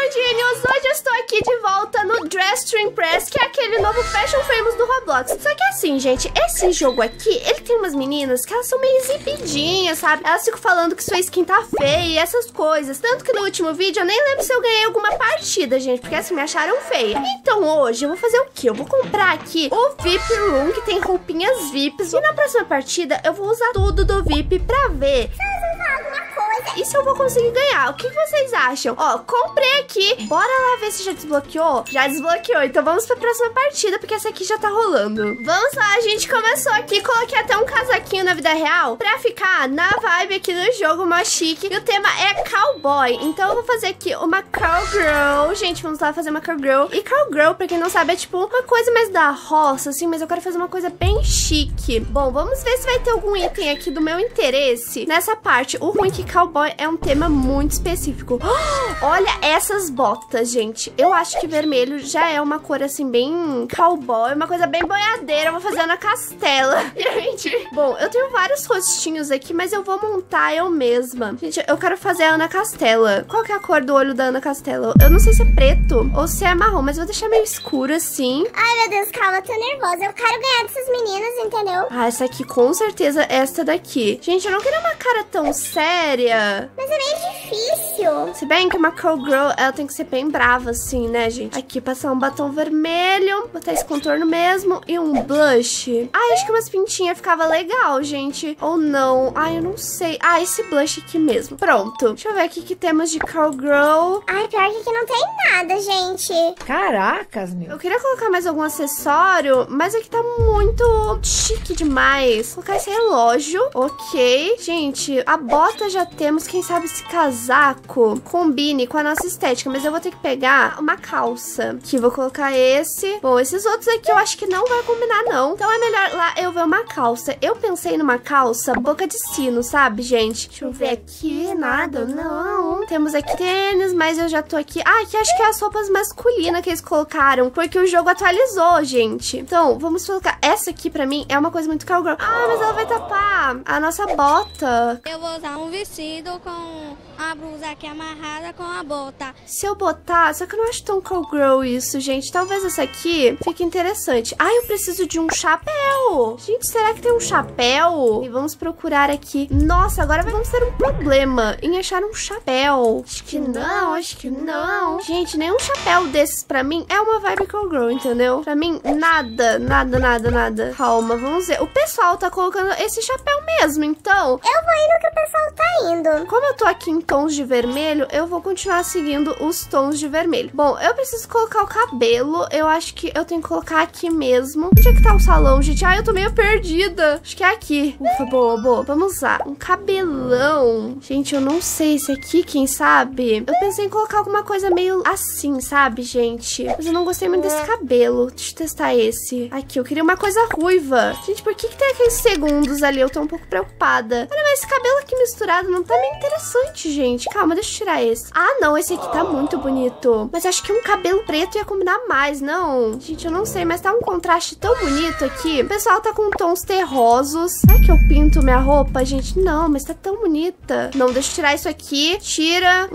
queridinhos, hoje eu estou aqui de volta no Dress to Impress, que é aquele novo Fashion Famous do Roblox. Só que assim, gente, esse jogo aqui, ele tem umas meninas que elas são meio exibidinhas, sabe? Elas ficam falando que sua skin tá feia e essas coisas. Tanto que no último vídeo eu nem lembro se eu ganhei alguma partida, gente, porque assim, me acharam feia. Então hoje eu vou fazer o quê? Eu vou comprar aqui o VIP Room, que tem roupinhas VIPs. E na próxima partida eu vou usar tudo do VIP pra ver e se eu vou conseguir ganhar. O que vocês acham? Ó, comprei aqui. Bora lá ver se já desbloqueou. Já desbloqueou, então vamos pra próxima partida, porque essa aqui já tá rolando. Vamos lá, a gente começou aqui. Coloquei até um casaquinho na vida real pra ficar na vibe aqui do jogo, mais chique. E o tema é cowboy, então eu vou fazer aqui uma cowgirl. Gente, vamos lá fazer uma cowgirl. E cowgirl, pra quem não sabe, é tipo uma coisa mais da roça, assim, mas eu quero fazer uma coisa bem chique. Bom, vamos ver se vai ter algum item aqui do meu interesse nessa parte. O ruim é que cowboy é um tema muito específico. Oh, olha essas botas, gente. Eu acho que vermelho já é uma cor assim bem cowboy, uma coisa bem boiadeira. Eu vou fazer Ana Castela. Gente, bom, eu tenho vários rostinhos aqui, mas eu vou montar eu mesma. Gente, eu quero fazer a Ana Castela. Qual que é a cor do olho da Ana Castela? Eu não sei se é preto ou se é marrom, mas eu vou deixar meio escuro assim. Ai, meu Deus, calma, eu tô nervosa. Eu quero ganhar dessas meninas, entendeu? Ah, essa aqui com certeza é essa daqui. Gente, eu não queria uma cara tão séria. Mas é meio difícil. Se bem que uma cowgirl, ela tem que ser bem brava assim, né, gente? Aqui, passar um batom vermelho, botar esse contorno mesmo e um blush. Ai, acho que umas pintinhas ficava legal, gente. Ou não. Ai, eu não sei. Ah, esse blush aqui mesmo. Pronto. Deixa eu ver aqui que temos de cowgirl. Ai, pior que aqui não tem nada, gente. Caracas, meu. Eu queria colocar mais algum acessório, mas aqui tá muito chique demais. Vou colocar esse relógio. Ok. Gente, a bota já temos. Quem sabe esse casaco combine com a nossa estética, mas eu vou ter que pegar uma calça. Aqui, vou colocar esse. Bom, esses outros aqui eu acho que não vai combinar, não. Então é melhor lá eu ver uma calça. Eu pensei numa calça boca de sino, sabe, gente? Deixa eu ver aqui. Nada, não. Temos aqui tênis, mas eu já tô aqui. Ah, aqui acho que é as roupas masculinas que eles colocaram, porque o jogo atualizou, gente. Então, vamos colocar essa aqui pra mim. É uma coisa muito cowgirl. Ah, mas ela vai tapar a nossa bota. Eu vou usar um vestido com a blusa aqui amarrada com a bota. Se eu botar... Só que eu não acho tão cowgirl isso, gente. Talvez essa aqui fique interessante. Ah, eu preciso de um chapéu. Gente, será que tem um chapéu? E vamos procurar aqui. Nossa, agora vamos ter um problema em achar um chapéu. Acho que não, acho que não. Gente, nenhum chapéu desses pra mim é uma vibe cowgirl, entendeu? Pra mim, nada, nada, nada, nada. Calma, vamos ver. O pessoal tá colocando esse chapéu mesmo, então... Eu vou indo que o pessoal tá indo. Como eu tô aqui em tons de vermelho, eu vou continuar seguindo os tons de vermelho. Bom, eu preciso colocar o cabelo. Eu acho que eu tenho que colocar aqui mesmo. Onde é que tá o salão, gente? Ai, eu tô meio perdida. Acho que é aqui. Ufa, boa, boa. Vamos lá. Um cabelão. Gente, eu não sei. Esse aqui, quem sabe? Eu pensei em colocar alguma coisa meio assim, sabe, gente? Mas eu não gostei muito desse cabelo. Deixa eu testar esse. Aqui, eu queria uma coisa ruiva. Gente, por que tem aqueles segundos ali? Eu tô um pouco preocupada. Olha, mas esse cabelo aqui misturado não tá meio interessante, gente. Calma, deixa eu tirar esse. Ah, não, esse aqui tá muito bonito. Mas acho que um cabelo preto ia combinar mais, não? Gente, eu não sei, mas tá um contraste tão bonito aqui. O pessoal tá com tons terrosos. Será que eu pinto minha roupa, gente? Não, mas tá tão bonita. Não, deixa eu tirar isso aqui. Tira.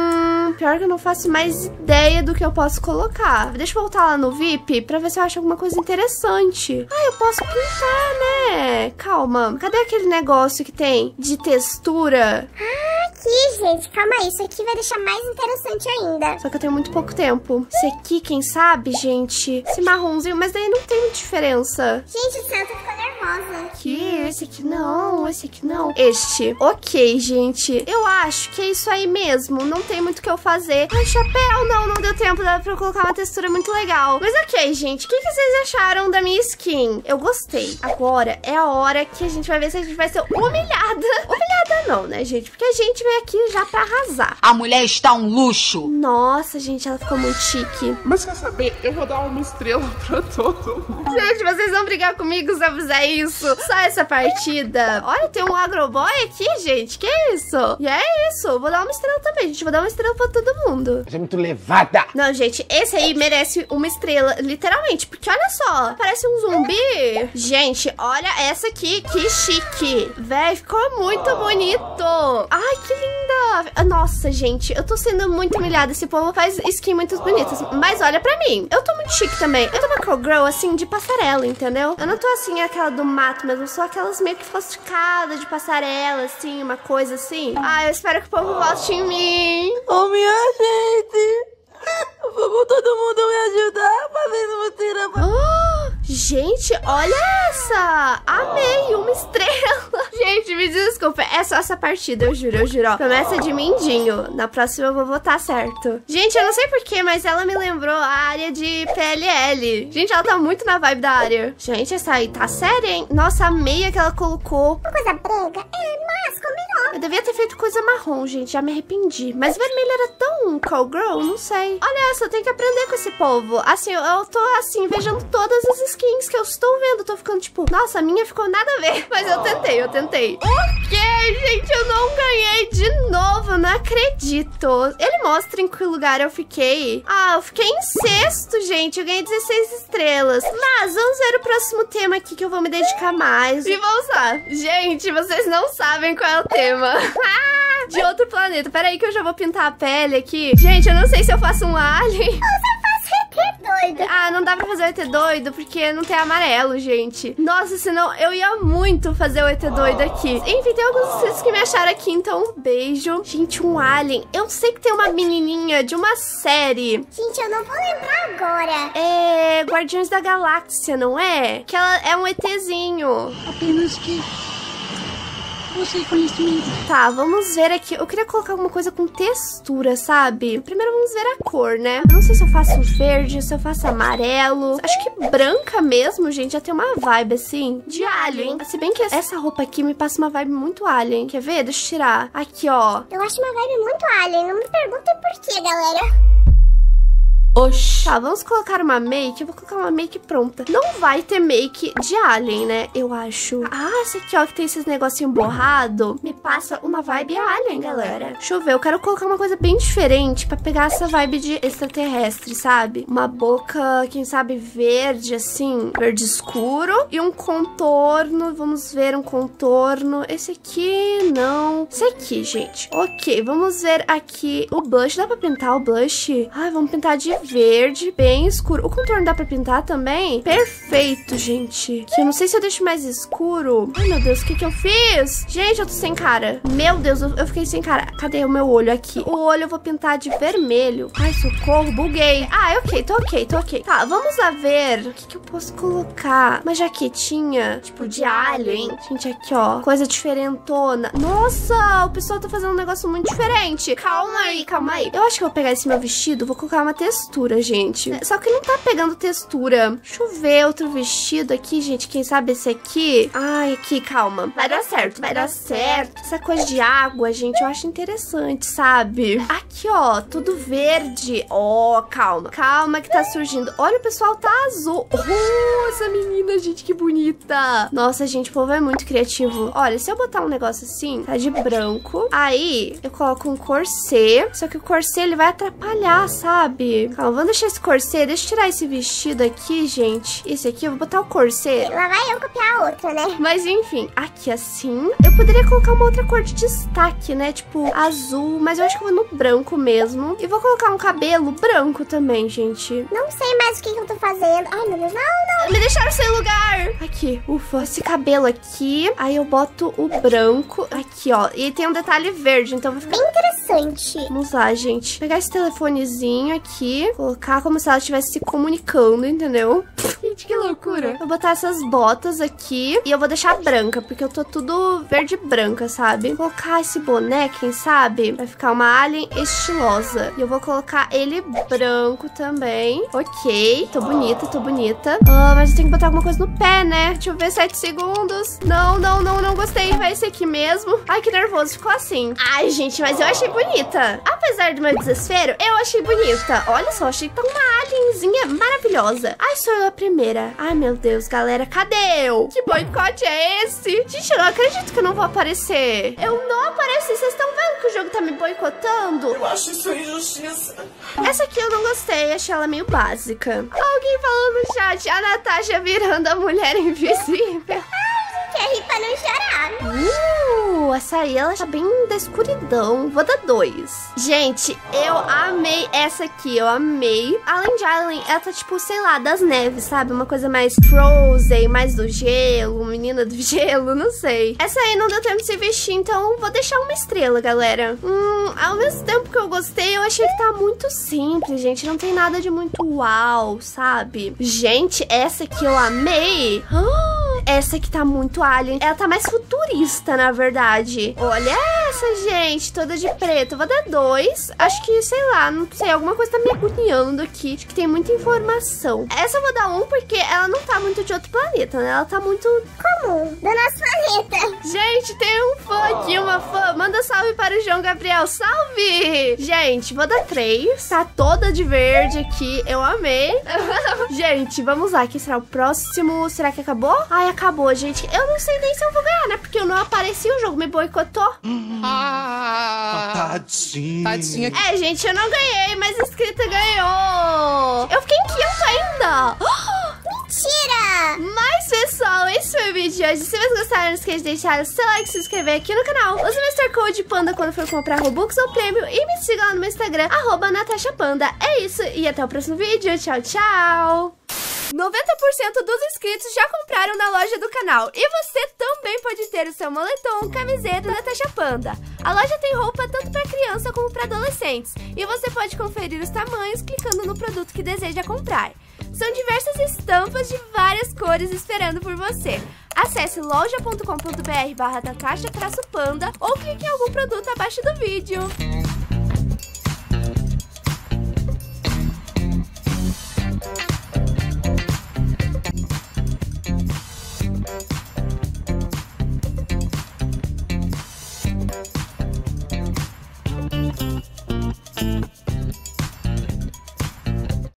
Pior que eu não faço mais ideia do que eu posso colocar. Deixa eu voltar lá no VIP pra ver se eu acho alguma coisa interessante. Ah, eu posso pintar, né? Calma. Cadê aquele negócio que tem de textura? Aqui, gente, calma aí. Isso aqui vai deixar mais interessante ainda. Só que eu tenho muito pouco tempo. Esse aqui, quem sabe, gente? Esse marronzinho, mas daí não tem muita diferença. Gente, o céu tá ficando nervosa. Aqui, esse aqui não, esse aqui não. Este. Ok, gente. Eu acho que é isso aí mesmo. Não tem muito o que eu fazer. Ai, chapéu, não deu tempo. Dá pra eu colocar uma textura muito legal. Mas ok, gente. O que vocês acharam da minha skin? Eu gostei. Agora é a hora que a gente vai ver se a gente vai ser humilhada. Humilhada não, né, gente? Porque a gente veio aqui já pra arrasar. A mulher está um luxo. Nossa, gente, ela ficou muito chique. Mas quer saber? Eu vou dar uma estrela pra todo mundo. Gente, vocês vão brigar comigo se eu fizer isso. Só essa partida. Olha, tem um agroboy aqui, gente. Que isso? E é isso. Vou dar uma estrela também, gente. Vou dar uma estrela pra todo mundo. Você é muito levada. Não, gente, esse aí merece uma estrela, literalmente. Porque olha só, parece um zumbi. Gente, olha essa aqui, que chique. Véi, ficou muito bonito. bonito. Ai, que linda. Nossa, gente, eu tô sendo muito humilhada. Esse povo faz skin muito bonitas. Mas olha pra mim, eu tô muito chique também. Eu tô uma cowgirl, assim, de passarela, entendeu? Eu não tô, assim, aquela do mato mesmo. Eu sou aquelas meio que sofisticadas de passarela, assim, uma coisa assim. Ai, eu espero que o povo vote em mim. Ô, minha gente. Vamos todo mundo me ajudar fazendo uma tira. Gente, olha essa. Amei, uma estrela. Gente, me desculpa, é só essa partida, eu juro, ó. Promessa de mindinho. Na próxima eu vou votar certo. Gente, eu não sei porquê, mas ela me lembrou a área de PLL. Gente, ela tá muito na vibe da área. Gente, essa aí tá séria, hein? Nossa, a meia que ela colocou. Uma coisa branca, mas combinou. Eu devia ter feito coisa marrom, gente, já me arrependi. Mas vermelho era tão cowgirl, não sei. Olha essa, eu tenho que aprender com esse povo. Assim, eu tô assim, vejando todas as skins que eu estou vendo. Tô ficando tipo, nossa, a minha ficou nada a ver. Mas eu tentei. Ok, gente, eu não ganhei de novo, não acredito. Ele mostra em que lugar eu fiquei. Ah, eu fiquei em sexto, gente. Eu ganhei 16 estrelas. Mas vamos ver o próximo tema aqui que eu vou me dedicar mais. E vamos lá. Gente, vocês não sabem qual é o tema. De outro planeta. Peraí que eu já vou pintar a pele aqui. Gente, eu não sei se eu faço um alien. Doido. Ah, não dá pra fazer o ET doido porque não tem amarelo, gente. Nossa, senão eu ia muito fazer o ET doido aqui. Enfim, tem alguns inscritos que me acharam aqui, então um beijo. Gente, um alien. Eu sei que tem uma menininha de uma série. Gente, eu não vou lembrar agora. É Guardiões da Galáxia, não é? Que ela é um ETzinho. Apenas que você conhecimento. Tá, vamos ver aqui. Eu queria colocar alguma coisa com textura, sabe? Primeiro vamos ver a cor, né? Eu não sei se eu faço verde, se eu faço amarelo. Acho que branca mesmo, gente. Já tem uma vibe, assim, de alien. Se bem que essa roupa aqui me passa uma vibe muito alien. Quer ver? Deixa eu tirar. Aqui, ó. Eu acho uma vibe muito alien. Não me perguntem por quê, galera. Oxi. Tá, vamos colocar uma make. Eu vou colocar uma make pronta. Não vai ter make de alien, né? Eu acho. Ah, esse aqui, ó, que tem esses negocinhos borrado. Me passa uma vibe alien, galera. Deixa eu ver. Eu quero colocar uma coisa bem diferente pra pegar essa vibe de extraterrestre, sabe? Uma boca, quem sabe, verde, assim. Verde escuro. E um contorno. Vamos ver um contorno. Esse aqui, não. Esse aqui, gente. Ok, vamos ver aqui o blush. Dá pra pintar o blush? Ai, vamos pintar de verde, bem escuro. O contorno dá pra pintar também? Perfeito, gente. Que eu não sei se eu deixo mais escuro. Ai, meu Deus, o que que eu fiz? Gente, eu tô sem cara. Meu Deus, eu fiquei sem cara. Cadê o meu olho aqui? O olho eu vou pintar de vermelho. Ai, socorro, buguei. Ah, ok, tô ok. Tá, vamos lá ver. O que que eu posso colocar? Uma jaquetinha, tipo, de alien. Gente, aqui, ó. Coisa diferentona. Nossa, o pessoal tá fazendo um negócio muito diferente. Calma aí. Eu acho que eu vou pegar esse meu vestido, vou colocar uma textura, gente. Só que não tá pegando textura. Deixa eu ver outro vestido aqui, gente. Quem sabe esse aqui? Ai, aqui, calma. Vai dar certo. Essa coisa de água, gente, eu acho interessante, sabe? Aqui, ó, tudo verde. Ó, calma que tá surgindo. Olha, o pessoal tá azul. Oh, essa menina, gente, que bonita. Nossa, gente, o povo é muito criativo. Olha, se eu botar um negócio assim, tá de branco. Aí, eu coloco um corset. Só que o corset, ele vai atrapalhar, sabe? Calma, vamos deixar esse corset. Deixa eu tirar esse vestido aqui, gente. Esse aqui, eu vou botar o corset. Lá vai eu copiar a outra, né? Mas enfim, aqui assim. Eu poderia colocar uma outra cor de destaque, né? Tipo, azul. Mas eu acho que eu vou no branco mesmo. E vou colocar um cabelo branco também, gente. Não sei mais o que eu tô fazendo. Ai, meu Deus, não. Me deixaram sem lugar. Aqui, ufa, esse cabelo aqui. Aí eu boto o branco. Aqui, ó. E tem um detalhe verde, então vai ficar bem interessante. Vamos lá, gente. Pegar esse telefonezinho aqui. Colocar como se ela estivesse se comunicando, entendeu? Gente, que loucura. Vou botar essas botas aqui. E eu vou deixar branca, porque eu tô tudo verde e branca, sabe? Vou colocar esse boné, quem sabe? Vai ficar uma alien estilosa. E eu vou colocar ele branco também. Ok, tô bonita. Ah, mas eu tenho que botar alguma coisa no pé, né? Deixa eu ver, 7 segundos. Não gostei. Vai esse aqui mesmo. Ai, que nervoso, ficou assim. Ai, gente, mas eu achei bonita. Apesar do meu desespero, eu achei bonita. Olha só, achei tão uma alienzinha maravilhosa. Ai, sou eu a primeira. Ai, meu Deus, galera, cadê eu? Que boicote é esse? Gente, eu não acredito que eu não vou aparecer. Eu não apareci. Vocês estão vendo que o jogo tá me boicotando? Eu acho isso injustiça. Essa aqui eu não gostei, achei ela meio básica. Alguém falou no chat, a Natasha virando a mulher invisível. Quer rir pra não chorar. essa aí, ela tá bem da escuridão. Vou dar 2. Gente, eu amei essa aqui, eu amei. A Land Island, ela tá tipo, sei lá, das neves, sabe? Uma coisa mais Frozen, mais do gelo, menina do gelo, não sei. Essa aí não deu tempo de se vestir, então vou deixar 1 estrela, galera. Ao mesmo tempo que eu gostei, eu achei que tá muito simples, gente. Não tem nada de muito uau, sabe? Gente, essa aqui eu amei. Essa aqui tá muito alien. Ela tá mais futurista, na verdade. Olha essa, gente, toda de preto. Eu vou dar 2. Acho que, sei lá, não sei. Alguma coisa tá me agoniando aqui. Acho que tem muita informação. Essa eu vou dar 1 porque ela não tá muito de outro planeta, né? Ela tá muito comum do nosso planeta. Gente, tem um fã aqui, uma fã. Manda salve para o João Gabriel. Salve! Gente, vou dar 3. Tá toda de verde aqui. Eu amei. Gente, vamos lá. Quem será o próximo? Será que acabou? Ai, acabou, gente. Eu não sei nem se eu vou ganhar, né? Porque eu não apareci, o jogo me boicotou. Tadinha. Tadinha. É, gente, eu não ganhei, mas a inscrita ganhou. Eu fiquei em 5º ainda. Mentira! Mas, pessoal, esse foi o vídeo de hoje. Se vocês gostaram, não esqueça de deixar o seu like e se inscrever aqui no canal. Use o Mr. Code Panda quando for comprar Robux ou prêmio. E me siga lá no meu Instagram, @NatashaPanda. É isso, e até o próximo vídeo. Tchau, tchau! 90% dos inscritos já compraram na loja do canal. E você também pode ter o seu moletom, camiseta Natasha Panda. A loja tem roupa tanto para criança como para adolescentes. E você pode conferir os tamanhos clicando no produto que deseja comprar. São diversas estampas de várias cores esperando por você. Acesse loja.com.br/Natasha-Panda ou clique em algum produto abaixo do vídeo.